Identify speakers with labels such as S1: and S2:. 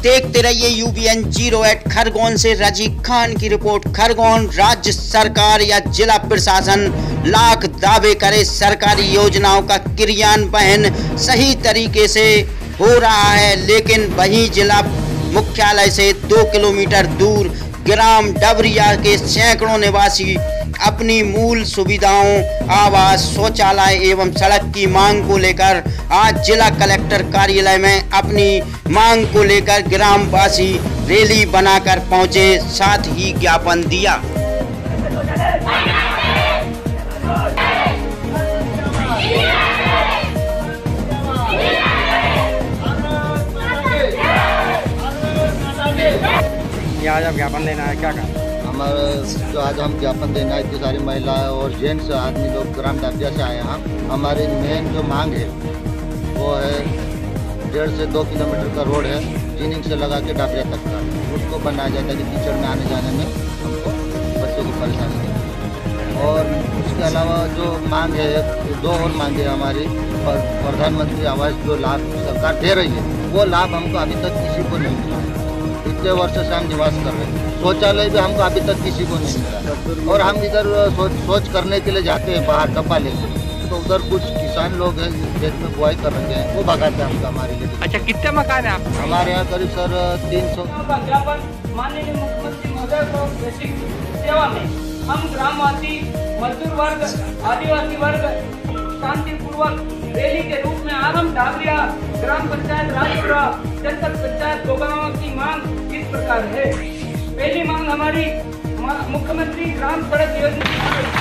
S1: देखते रहिए UBN 08 खरगोन से रजी खान की रिपोर्ट। खरगोन राज्य सरकार या जिला प्रशासन लाख दावे करे, सरकारी योजनाओं का क्रियान्वयन सही तरीके से हो रहा है, लेकिन वहीं जिला मुख्यालय से 2 किलोमीटर दूर ग्राम डबरिया के सैकड़ों निवासी अपनी मूल सुविधाओं, आवास, शौचालय एवं सड़क की मांग को लेकर आज जिला कलेक्टर कार्यालय में अपनी मांग को लेकर ग्रामवासी रैली बनाकर पहुंचे, साथ ही ज्ञापन दिया।
S2: आज हम ज्ञापन देना है, क्या कहा?
S3: हमारा जो आज हम ज्ञापन देना है, इतनी सारी महिलाएं और जेंट्स आदमी लोग ग्राम डबरिया से आए हैं। हमारी मेन जो मांग है वो है 1.5 से 2 किलोमीटर का रोड है, जीनिंग से लगा के डबरिया तक का, उसको बनाया जाता है कि कीचड़ में आने जाने में हमको बच्चों को परेशानी है। और उसके अलावा जो मांग है, 2 और मांगे हमारी, प्रधानमंत्री आवास जो लाभ सरकार दे रही है वो लाभ हमको अभी तक किसी को नहीं मिला। इतने वर्षों से हम निवास कर रहे हैं, शौचालय भी हमको अभी तक किसी को नहीं मिला। और हम इधर सोच करने के लिए जाते हैं बाहर डब्बा लेके, तो उधर कुछ किसान लोग हैं खेत में बुआई कर रहे हैं, वो भगाते हैं हमको हमारे लिए।
S2: अच्छा, कितने मकान है आप?
S3: हमारे यहाँ करीब सर 300।
S4: माननीय मुख्यमंत्री महोदय को बेसिक सेवा में हम ग्रामवासी, मजदूर वर्ग, आदिवासी वर्ग शांतिपूर्वक रैली के रूप में आरंभ डाबरिया ग्राम पंचायत राजपुरा जनपद पंचायत गोगांव की मांग इस प्रकार है। पहली मांग हमारी मुख्यमंत्री ग्राम सड़क योजना